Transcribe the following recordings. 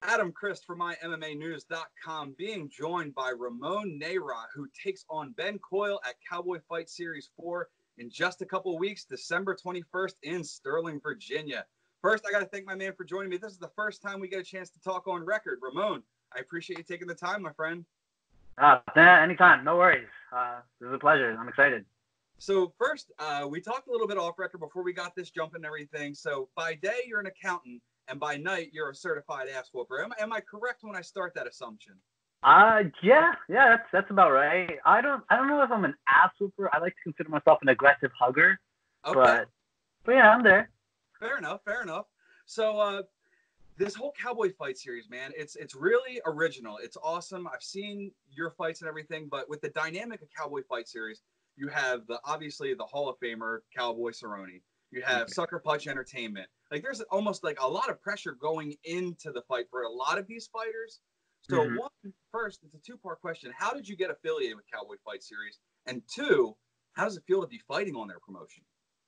Adam Christ from MyMMAnews.com, being joined by Ramon Neyra, who takes on Ben Coyle at Cowboy Fight Series 4 in just a couple weeks, December 21st in Sterling, Virginia. First, I got to thank my man for joining me. This is the first time we get a chance to talk on record. Ramon, I appreciate you taking the time, my friend. Anytime. No worries. This is a pleasure. I'm excited. So first, we talked a little bit off record before we got this jumping and everything. So by day, you're an accountant, and by night, you're a certified ass whooper. Am I correct when I start that assumption? Yeah, that's about right. I don't know if I'm an ass whooper. I like to consider myself an aggressive hugger. Okay. But yeah, I'm there. Fair enough. So this whole Cowboy Fight Series, man, it's really original. It's awesome. I've seen your fights and everything, but with the dynamic of Cowboy Fight Series, you have obviously the Hall of Famer Cowboy Cerrone. You have Sucker Punch Entertainment. Like there's almost like a lot of pressure going into the fight for a lot of these fighters. So first, it's a two-part question. How did you get affiliated with Cowboy Fight Series? And two, how does it feel to be fighting on their promotion?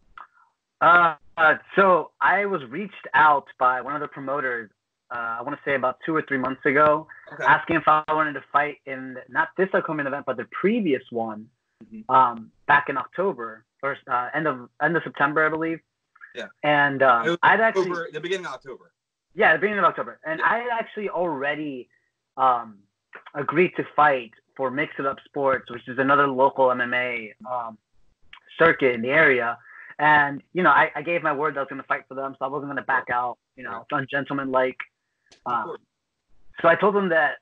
So I was reached out by one of the promoters, I want to say about 2 or 3 months ago, asking if I wanted to fight in not this upcoming event, but the previous one, back in October or end of September, I believe. Yeah. And I'd actually the beginning of October. Yeah, the beginning of October, and I had actually already agreed to fight for Mix It Up Sports, which is another local MMA circuit in the area. And, I gave my word that I was going to fight for them, so I wasn't going to back out. It's ungentlemanlike. So I told them that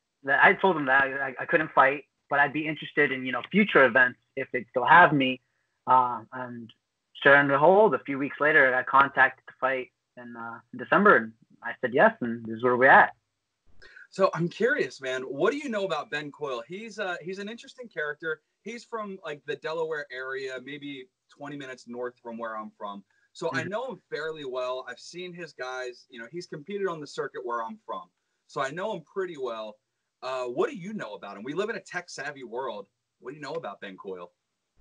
I couldn't fight, but I'd be interested in, future events if they'd still have me. And sure and behold, a few weeks later, I got contacted to fight in December, and I said yes, and this is where we're at. So I'm curious, man. What do you know about Ben Coyle? He's an interesting character. He's from like the Delaware area, maybe 20 minutes north from where I'm from. So I know him fairly well. I've seen his guys. He's competed on the circuit where I'm from. So I know him pretty well. What do you know about him? We live in a tech-savvy world. What do you know about Ben Coyle?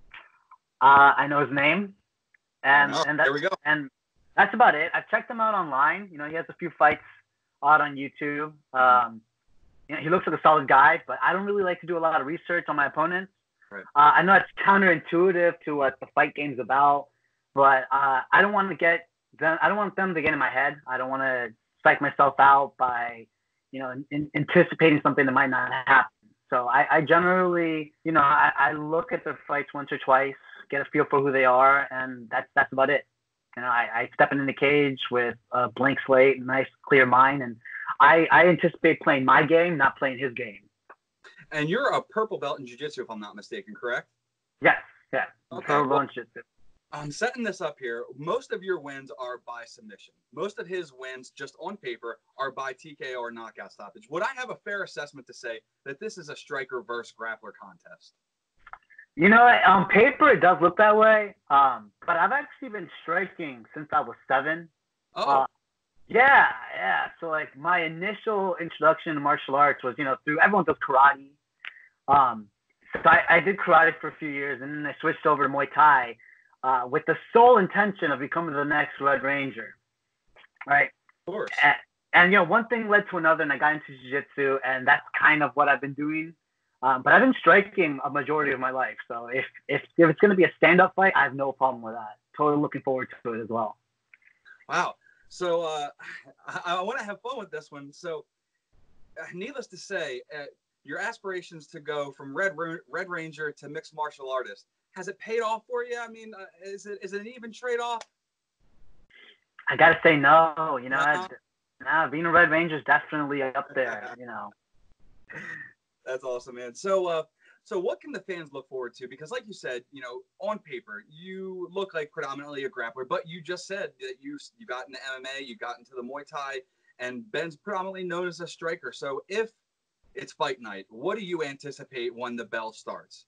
I know his name, and there we go. And that's about it. I've checked him out online. He has a few fights out on YouTube. He looks like a solid guy, but I don't really like to do a lot of research on my opponents. Right. I know it's counterintuitive to what the fight game's about, but I don't want them to get in my head. I don't want to psych myself out by, anticipating something that might not happen. So I generally, I look at their fights once or twice, get a feel for who they are, and that's about it. I step in the cage with a blank slate, nice clear mind, and I anticipate playing my game, not playing his game. And you're a purple belt in jiu-jitsu, if I'm not mistaken, correct? Yes, yeah. Okay. I'm setting this up here. Most of your wins are by submission. Most of his wins, just on paper, are by TKO or knockout stoppage. Would I have a fair assessment to say that this is a striker versus grappler contest? On paper it does look that way. But I've actually been striking since I was 7. Oh. Yeah. So like my initial introduction to martial arts was, through everyone does karate. So I did karate for a few years, and then I switched over to Muay Thai with the sole intention of becoming the next Red Ranger. Right. Of course. And one thing led to another, and I got into jiu-jitsu, and that's kind of what I've been doing. But I've been striking a majority of my life. So if it's going to be a stand-up fight, I have no problem with that. Totally looking forward to it as well. Wow. So I want to have fun with this one. So needless to say, your aspirations to go from Red Ranger to mixed martial artist, has it paid off for you? I mean, is it an even trade-off? I got to say no. Being a Red Ranger is definitely up there, That's awesome, man. So what can the fans look forward to? Because like you said, on paper, you look like predominantly a grappler, but you just said that you got into MMA, you got into the Muay Thai, and Ben's predominantly known as a striker. So if it's fight night, what do you anticipate when the bell starts?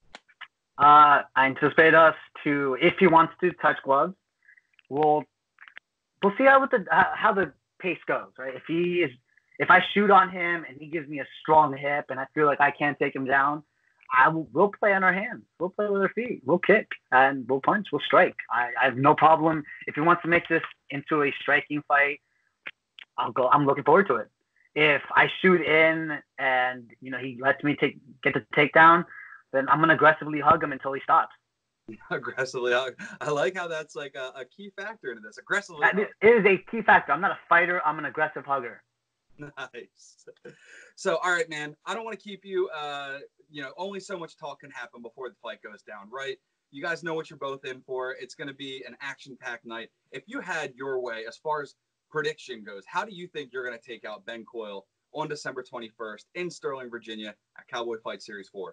I anticipate us to, if he wants to touch gloves, we'll see how the pace goes, right? If I shoot on him and he gives me a strong hip and I feel like I can't take him down, we'll play on our hands. We'll play with our feet. We'll kick and we'll punch. We'll strike. I have no problem. If he wants to make this into a striking fight, I'm looking forward to it. if I shoot in and he lets me get the takedown, then I'm gonna aggressively hug him until he stops. Aggressively hug. I like how that's like a key factor into this. Aggressively hug. It is a key factor. I'm not a fighter. I'm an aggressive hugger. Nice. So, all right, man. I don't want to keep you. Only so much talk can happen before the fight goes down, right? You guys know what you're both in for. It's going to be an action-packed night. If you had your way, as far as prediction goes, how do you think you're going to take out Ben Coyle on December 21st in Sterling, Virginia at Cowboy Fight Series 4?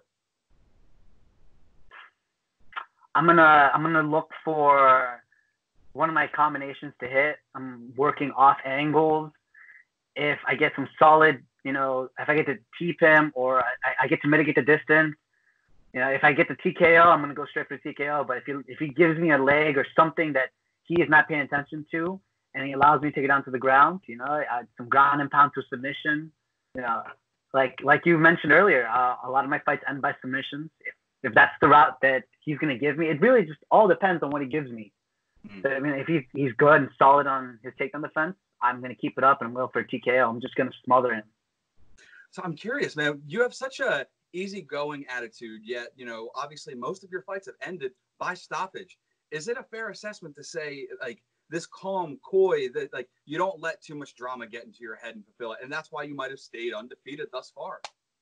I'm gonna look for one of my combinations to hit. I'm working off angles. If I get some solid, if I get to keep him or I get to mitigate the distance, if I get the TKO, I'm gonna go straight for the TKO. But if he gives me a leg or something that he is not paying attention to, and he allows me to take it down to the ground, some ground and pound to submission, like you mentioned earlier, a lot of my fights end by submissions. If that's the route that he's going to give me, it really just all depends on what he gives me. So, I mean, if he's good and solid on his takedown defense, I'm going to keep it up and go for a TKO. I'm just going to smother him. So I'm curious, man. You have such a easygoing attitude, yet, obviously most of your fights have ended by stoppage. Is it a fair assessment to say, like, this calm, coy, that like you don't let too much drama get into your head and fulfill it, and that's why you might have stayed undefeated thus far?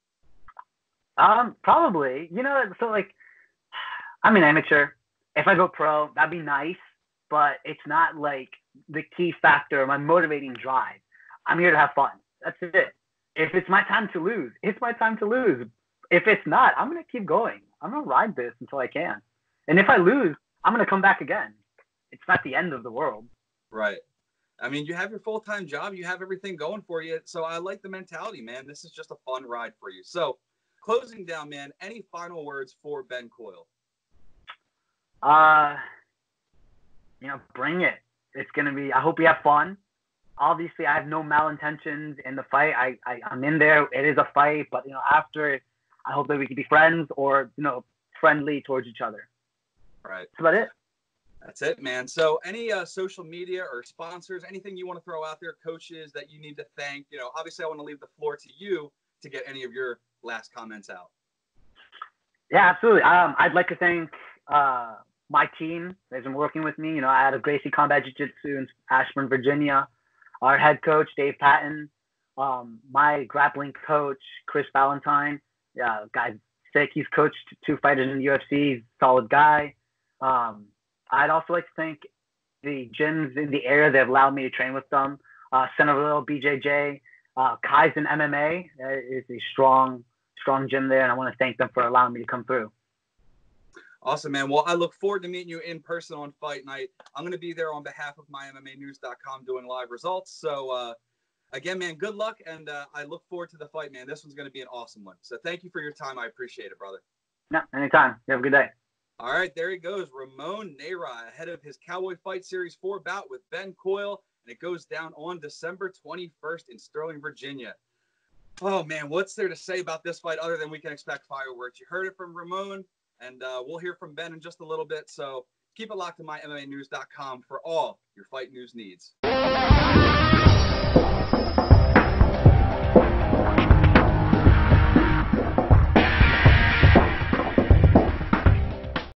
Probably. So like, I'm an amateur. If I go pro, that'd be nice, but it's not like the key factor, my motivating drive. I'm here to have fun. That's it. If it's my time to lose, it's my time to lose. If it's not, I'm going to keep going. I'm going to ride this until I can. And if I lose, I'm going to come back again. It's not the end of the world. Right. I mean, you have your full-time job. You have everything going for you. So I like the mentality, man. This is just a fun ride for you. So closing down, man, any final words for Ben Coyle? Bring it. It's going to be, I hope you have fun. Obviously, I have no malintentions in the fight. I'm in there. It is a fight, but, after, I hope that we can be friends or, friendly towards each other. Right. That's about it. That's it, man. So any social media or sponsors, anything you want to throw out there, coaches that you need to thank? Obviously, I want to leave the floor to you to get any of your last comments out. Yeah, absolutely. I'd like to thank my team that's been working with me. I had a Gracie Combat Jiu-Jitsu in Ashburn, Virginia. Our head coach, Dave Patton. My grappling coach, Chris Valentine. Yeah, guy's sick. He's coached 2 fighters in the UFC. He's a solid guy. I'd also like to thank the gyms in the area that have allowed me to train with them. Centerville, BJJ, Kaizen MMA is a strong gym there, and I want to thank them for allowing me to come through. Awesome, man. Well, I look forward to meeting you in person on fight night. I'm going to be there on behalf of MyMMAnews.com doing live results. So, again, man, good luck, and I look forward to the fight, man. This one's going to be an awesome one. So thank you for your time. I appreciate it, brother. No, anytime. You have a good day. All right, there he goes, Ramon Neyra, ahead of his Cowboy Fight Series 4 bout with Ben Coyle, and it goes down on December 21st in Sterling, Virginia. Oh, man, what's there to say about this fight other than we can expect fireworks? You heard it from Ramon, and we'll hear from Ben in just a little bit, so keep it locked to MyMMAnews.com for all your fight news needs.